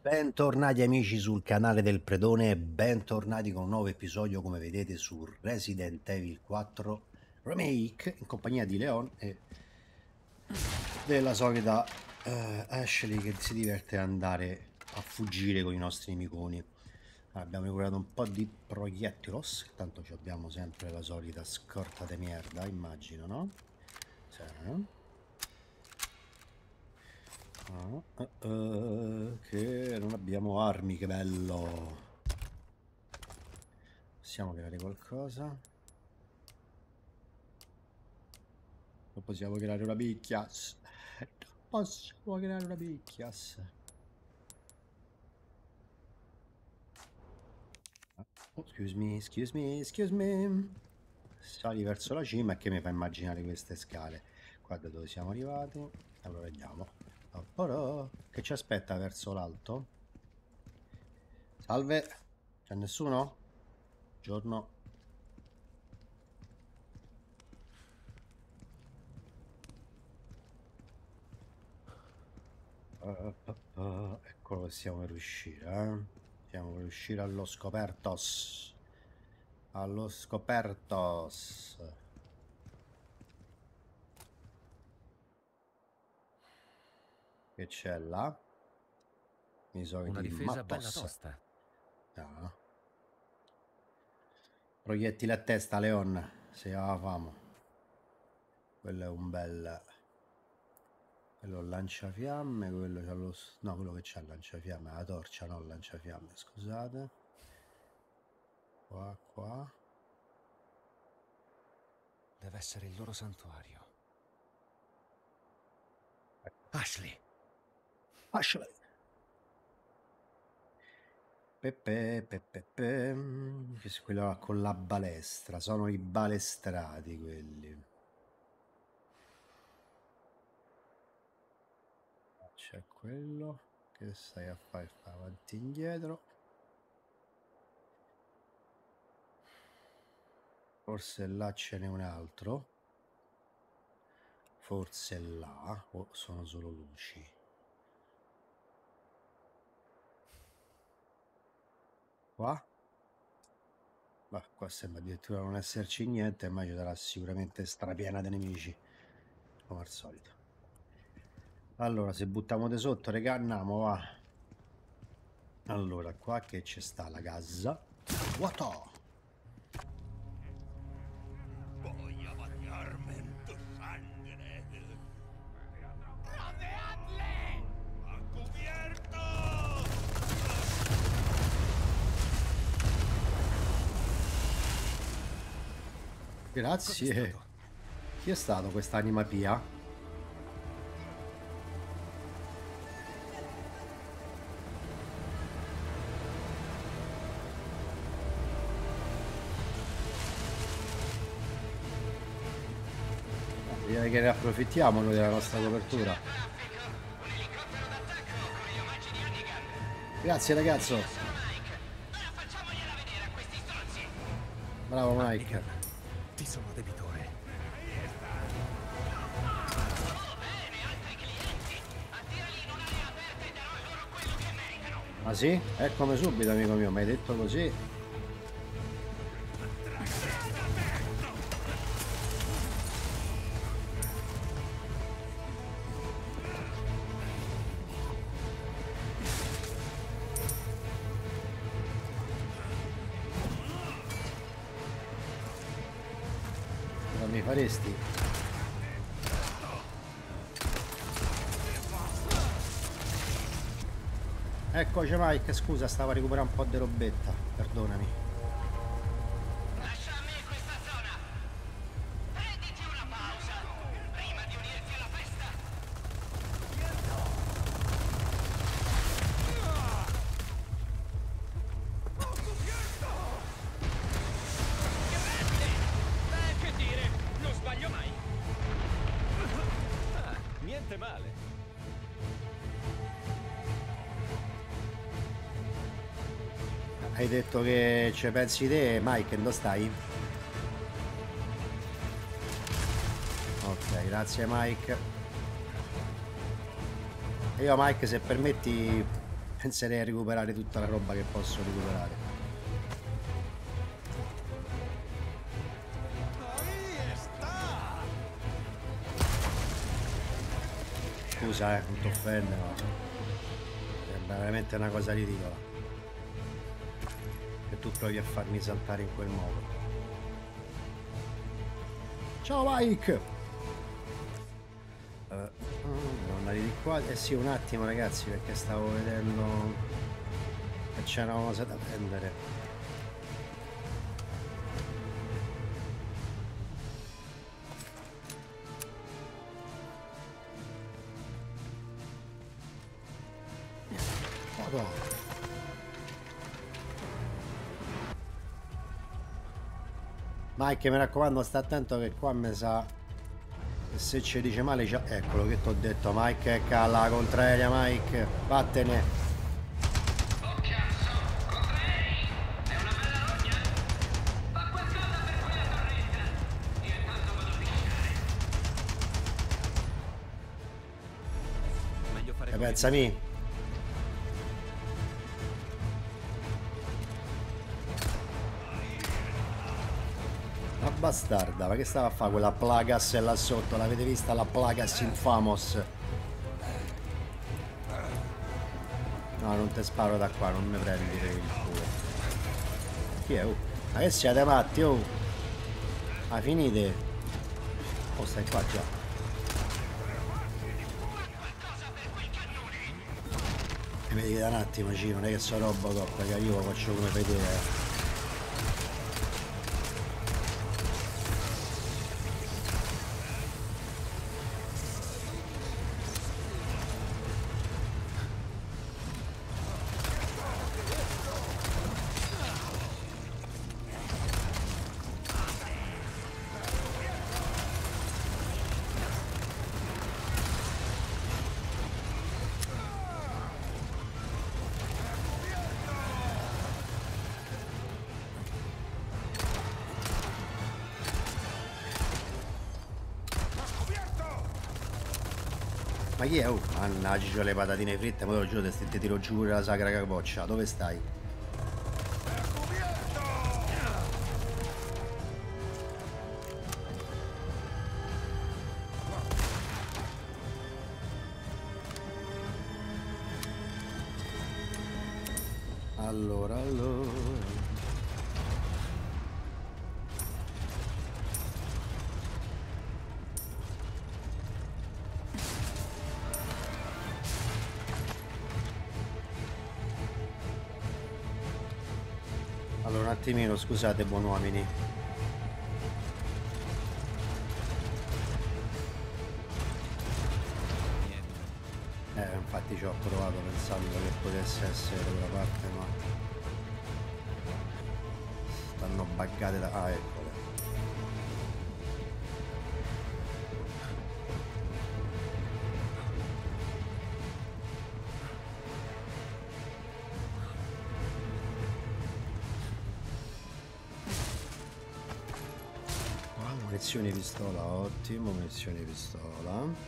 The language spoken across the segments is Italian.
Bentornati amici sul canale del Predone, bentornati con un nuovo episodio come vedete su Resident Evil 4 Remake in compagnia di Leon e della solita Ashley che si diverte ad andare a fuggire con i nostri nemiconi. Abbiamo recuperato un po' di proiettilos, tanto ci abbiamo sempre la solita scorta di merda, immagino, no? Sì. Che non abbiamo armi, che bello. Possiamo creare qualcosa? Non possiamo creare una picchias. Non possiamo creare una picchias. Oh, excuse me, excuse me, excuse me. Sali verso la cima e che mi fa immaginare queste scale. Qua da dove siamo arrivati. Allora vediamo. Che ci aspetta verso l'alto? Salve. C'è nessuno? Buongiorno. Eccolo che siamo per uscire, Siamo per uscire allo scopertos. Allo scopertos. Che c'è là? I soliti Una difesa bella mattos. tosta. Ah. Proiettili a testa, Leon. Se la famo. Quello è un bel... Quello è il lanciafiamme, quello c'ha lo... No, quello che c'ha il lanciafiamme, la torcia, no il lanciafiamme, scusate. Qua. Deve essere il loro santuario. Ashley! Ashley! Peppe. Che è quello là con la balestra, sono i balestrati quelli. C'è quello che stai a fare, fa avanti e indietro. Forse là ce n'è un altro. Forse là, o sono solo luci. Qua? Ma qua sembra addirittura non esserci niente, ma ci sarà sicuramente strapiena di nemici, come al solito. Allora, se buttiamo di sotto, regà, andiamo, va. Allora, qua che c'è sta la casa. What? Voy a bañarme en tu sangre. ¡Rodeadle! ¡A cubierto! Grazie. Chi è stato quest'anima pia? Direi che ne approfittiamo noi della nostra copertura. Grazie ragazzo. Bravo Mike. Ti sono debitore. Ah sì? Eccomi subito amico mio, mi hai detto così. Non mi faresti? Eccoci Mike, scusa, stavo a recuperare un po' di robetta, perdonami. Lascia a me questa zona! Prenditi una pausa prima di unirti alla festa! Beh, che dire, non sbaglio mai. Niente male. Hai detto che ci pensi te, Mike, dove stai? Ok, grazie Mike. E io Mike, se permetti, Penserei a recuperare tutta la roba che posso recuperare. Scusa, non ti offende, ma sembra veramente una cosa ridicola che tu provi a farmi saltare in quel modo. Ciao Mike! Devo andare di qua. Eh sì, un attimo ragazzi, perché stavo vedendo che c'era una cosa da prendere. Mike, mi raccomando, sta attento che qua mi sa che se ci dice male già. Eccolo che ti ho detto, Mike, è alla contraria, Mike, vattene. Oh cazzo, Contrari! È una bella rogna? Fa qualcosa per quella torretta! Io intanto vado a pisciare. Meglio fare E come pensami. La bastarda, ma che stava a fare quella Plagas là sotto? L'avete vista la Plagas Infamous? No, non te sparo da qua, non mi prendi per il culo. Chi è? Oh? Ma che siete matti, oh? Ma finite? Oh, stai qua già. E mi dite un attimo, Cino, non è che so Robocop, che io lo faccio come vedete. Ma chi è? Oh, mannaggia le patatine fritte, ma te lo giuro, te tiro giù pure la sacra capoccia. Dove stai? Allora. Allora, un attimino, scusate, buon uomini. Infatti ci ho provato pensando che potesse essere da quella parte, ma stanno buggate da... Ah, eccole. Munizioni pistola, ottimo, munizioni pistola.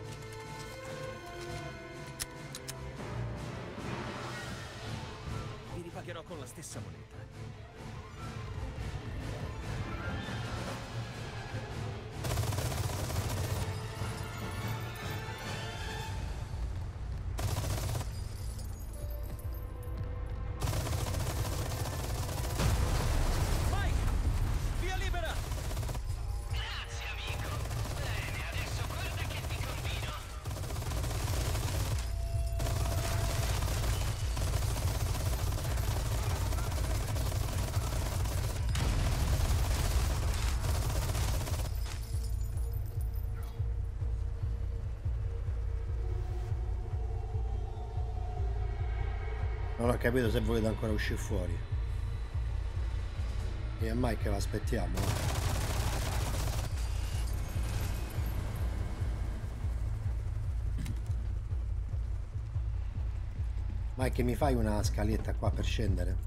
Vi ripagherò con la stessa moneta. Non ho capito se volete ancora uscire fuori. E a Mike lo aspettiamo. Mike, mi fai una scaletta qua per scendere?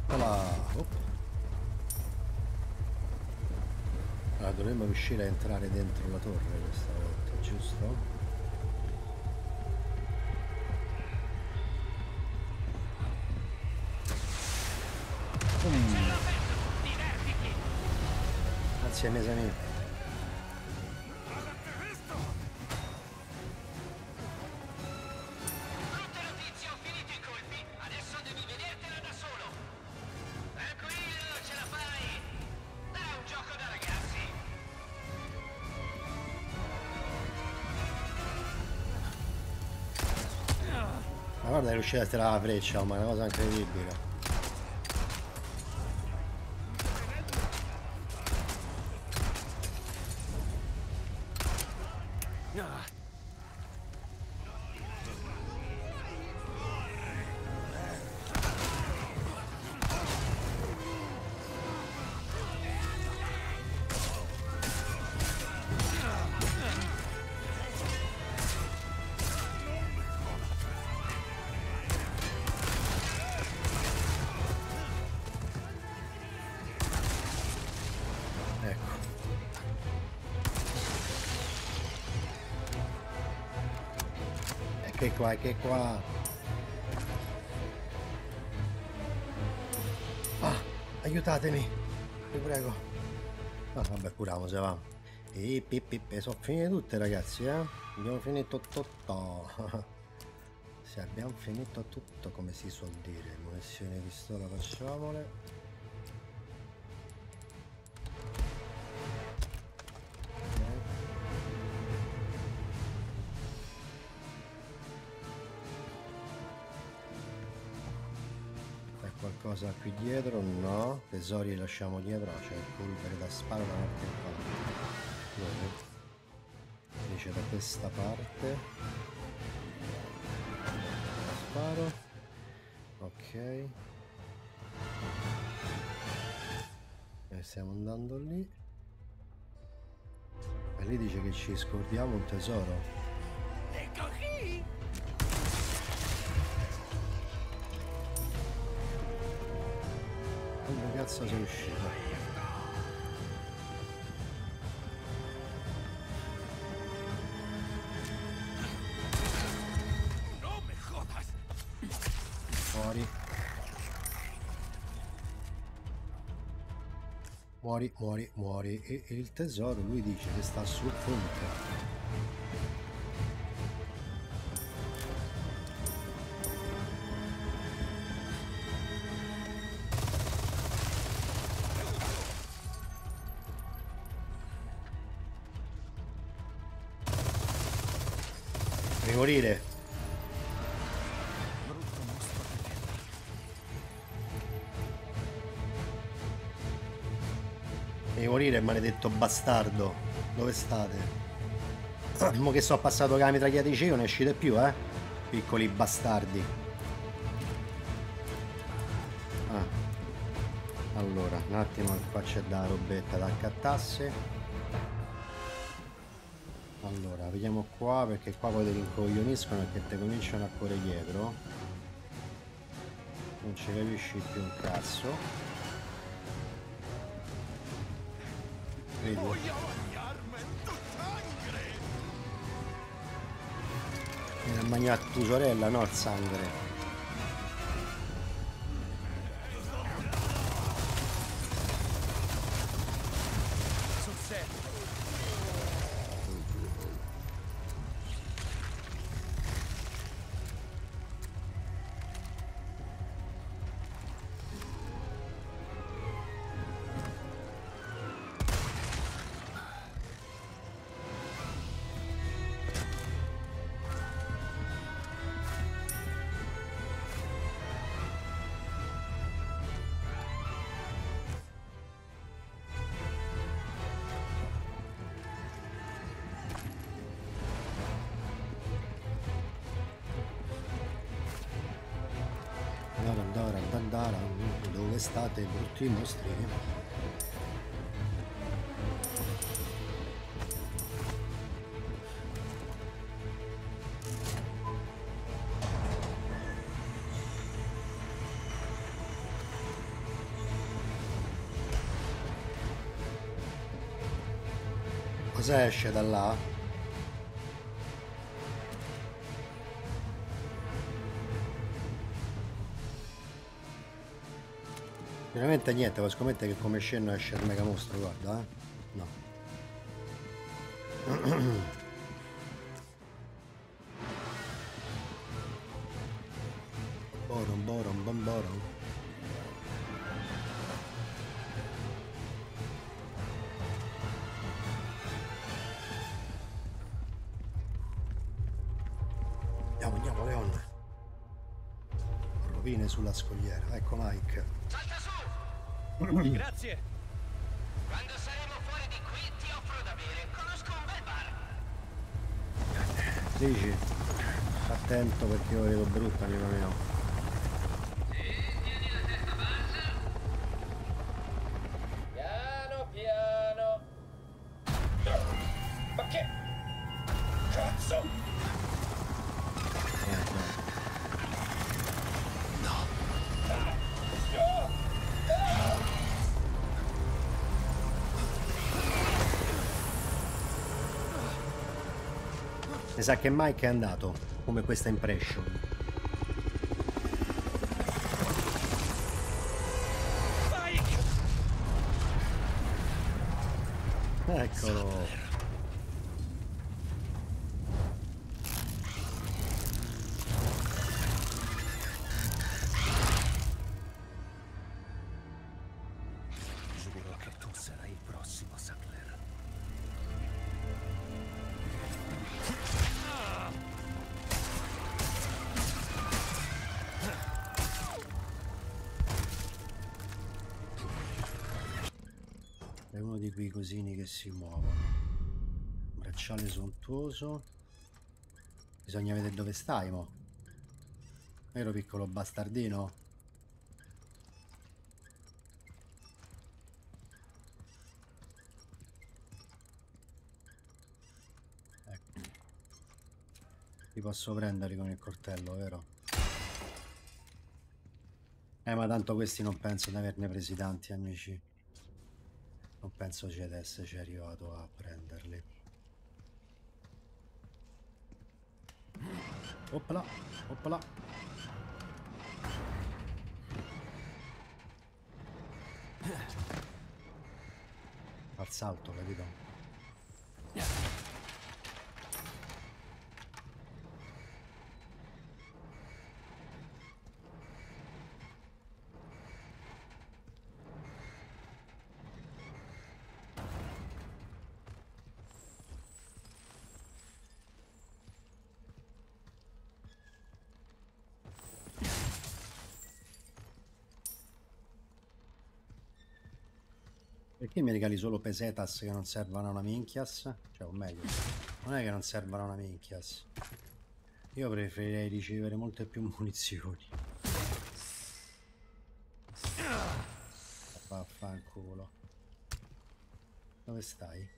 Oh. Allora, dovremmo riuscire a entrare dentro la torre questa volta, giusto? Grazie ai miei amici. Brutte notizie, ho finito i colpi. Adesso devi vedertela da solo. Tranquillo, ce la fai. È un gioco da ragazzi. Ma guarda, è riuscita a tirare la freccia, ma è una cosa incredibile. Che qua. Ah, aiutatemi, vi prego. Ah, vabbè, curiamo, se va. E sono finite tutte, ragazzi, eh? Abbiamo finito tutto. Se abbiamo finito tutto, come si suol dire. Munizioni di pistola, facciamole. Qualcosa qui dietro? No. Tesori li lasciamo dietro. C'è il polvere da sparo da qualche parte. Dove? Invece da questa parte. Sparo. Ok. E stiamo andando lì. E lì dice che ci scordiamo un tesoro. Come cazzo sei uscito? ¡No me jodas! Muori. Muori, muori, muori. E il tesoro lui dice che sta sul ponte. Devi morire. Devi morire, maledetto bastardo. Dove state? Mo che so passato con la mitragliatrice non ne uscite più, eh? Piccoli bastardi. Ah. Allora, un attimo, qua c'è da robetta da accattasse. Allora, vediamo qua, perché qua poi ti rincoglioniscono e che ti cominciano a correre dietro. Non ci capisci più un cazzo. Vedi? ¡Voy a bañarme en tu sangre! Vieni a mangiare tua sorella, no il sangue. Sul serio. Andare, dove state brutti mostri? Cosa esce da là? Veramente niente, ma scommettere che come scena esce il mega mostro, guarda, No. Boron, boron, bomboron. Andiamo, Leon. Rovine sulla scogliera. Ecco Mike. Salta su! Grazie. Quando saremo fuori di qui ti offro da bere. Conosco un bel bar. Dici? Attento perché io vedo brutta, amico mio. Sì, tieni la testa bassa. Piano, piano. Ma che? Cazzo! Mi sa che Mike è andato, come questa impression. Eccolo. Giuro che tu sarai il prossimo Sackler. È uno di quei cosini che si muovono. Bracciale sontuoso. Bisogna vedere dove stai, mo. Vero piccolo bastardino? Ecco. Ti posso prendere con il coltello, vero? Ma tanto questi non penso di averne presi tanti, amici. Non penso ci ad esserci arrivato a prenderli. Oppala, oppala. Al salto, capito? Perché mi regali solo pesetas che non servono a una minchias? Cioè, o meglio, non è che non servono a una minchias. Io preferirei ricevere molte più munizioni. Vaffanculo. Dove stai?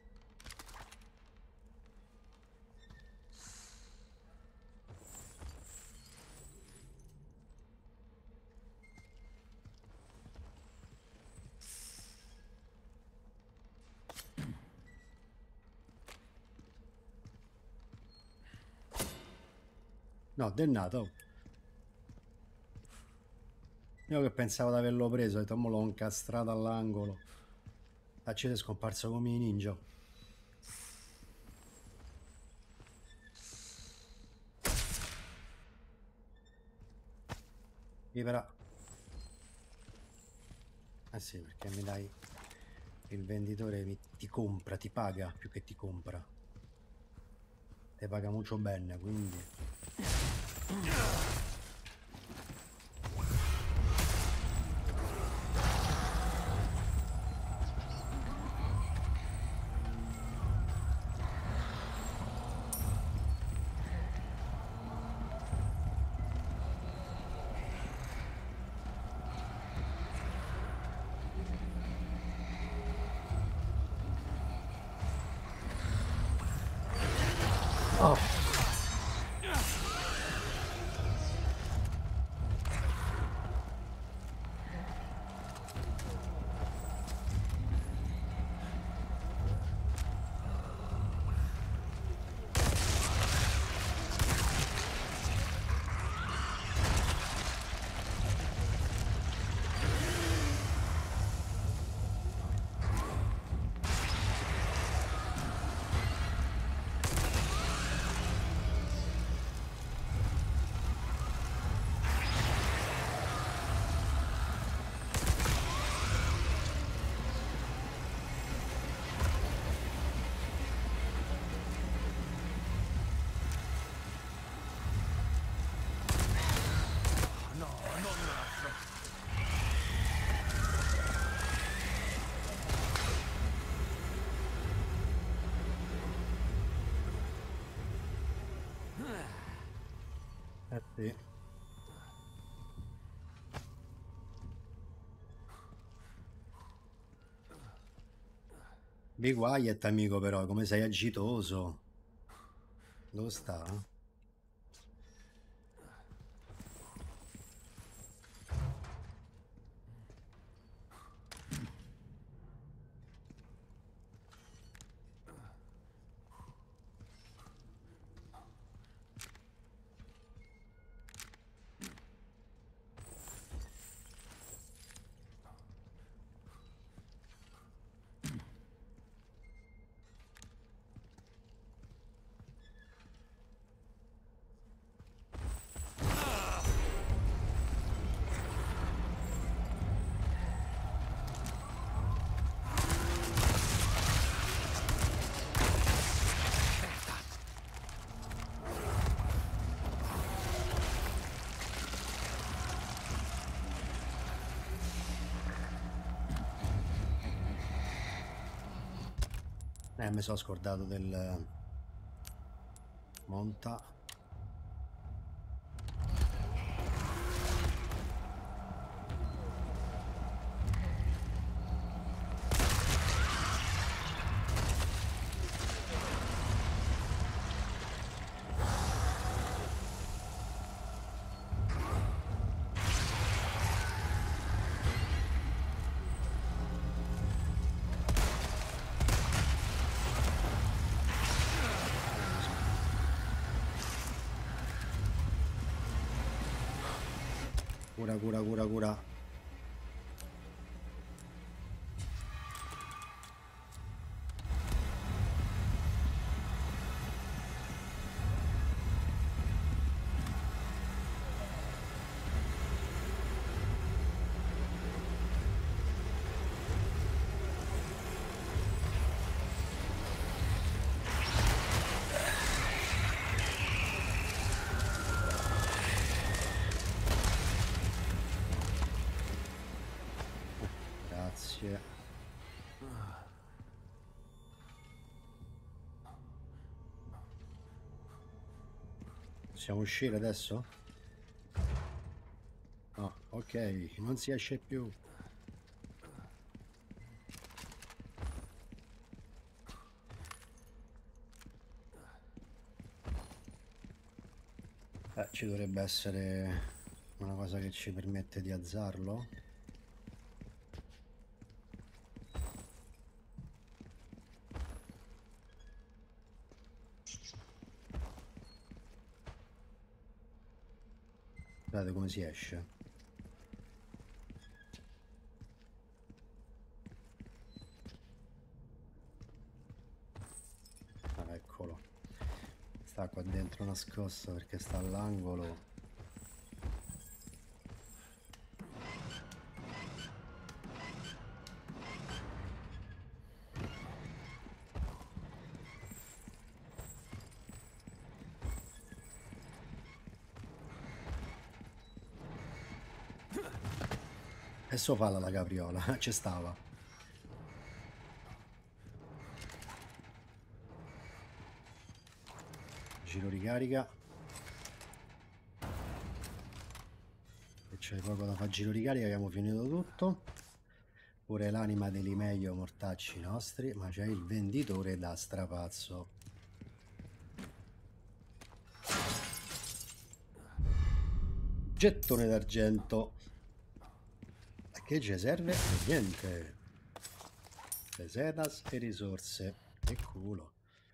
No, dannato. Io che pensavo di averlo preso, ho detto, mo l'ho incastrato all'angolo. Accede, è scomparso come i ninja. Libera. Eh sì, perché mi dai... Il venditore ti compra, ti paga più che ti compra. Ti paga molto bene, quindi... Sì. Be quiet, amico, però, come sei agitoso. Dove sta? Mi sono scordato del monta. Cura. Grazie. Possiamo uscire adesso? No, ok, non si esce più. Ci dovrebbe essere una cosa che ci permette di alzarlo. Guardate come si esce. Ah, eccolo. Sta qua dentro nascosto perché sta all'angolo. Adesso falla la capriola, ci stava. Giro ricarica. E c'è poco da fare giro ricarica, abbiamo finito tutto. Pure l'anima degli meglio mortacci nostri, ma c'è il venditore da strapazzo. Gettone d'argento. A che ci serve? Niente. Pesetas e risorse. Che culo.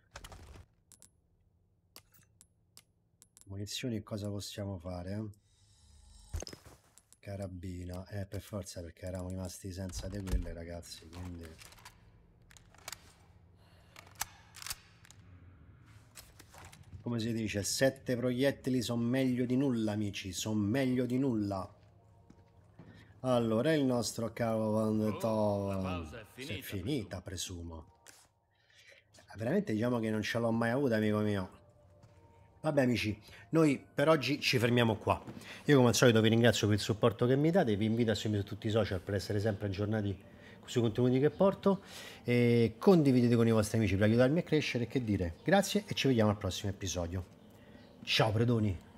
Munizioni, cosa possiamo fare? Carabina. Per forza, perché eravamo rimasti senza di quelle, ragazzi, quindi... Come si dice, 7 proiettili sono meglio di nulla, amici, sono meglio di nulla. Allora, il nostro cavolo è finita, presumo. Veramente diciamo che non ce l'ho mai avuta, amico mio. Vabbè, amici, noi per oggi ci fermiamo qua. Io come al solito vi ringrazio per il supporto che mi date, vi invito a seguirmi su tutti i social per essere sempre aggiornati sui contenuti che porto e condividete con i vostri amici per aiutarmi a crescere. Che dire, grazie e ci vediamo al prossimo episodio. Ciao predoni!